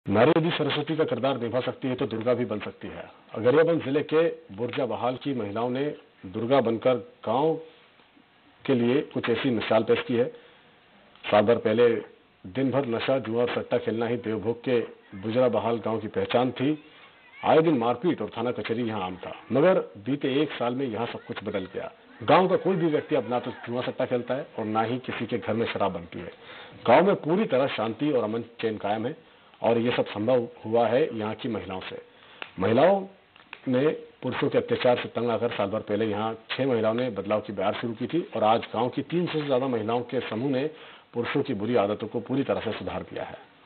नारी यदि सरस्वती का किरदार निभा सकती है तो दुर्गा भी बन सकती है। गरियाबंद जिले के बुर्जा बहाल की महिलाओं ने दुर्गा बनकर गांव के लिए कुछ ऐसी मिसाल पेश की है। साल भर पहले दिन भर नशा जुआ और सट्टा खेलना ही देवभोग के बुजरा बहाल गांव की पहचान थी। आए दिन मारपीट और थाना कचहरी यहां आम था, मगर बीते एक साल में यहां सब कुछ बदल गया। गांव का कोई भी व्यक्ति अब ना तो जुआ सट्टा खेलता है और ना ही किसी के घर में शराब बनती है। गांव में पूरी तरह शांति और अमन चैन कायम है और ये सब संभव हुआ है यहाँ की महिलाओं से। महिलाओं ने पुरुषों के अत्याचार से तंग आकर साल भर पहले यहाँ 6 महिलाओं ने बदलाव की बयार शुरू की थी और आज गांव की 300 से ज्यादा महिलाओं के समूह ने पुरुषों की बुरी आदतों को पूरी तरह से सुधार दिया है।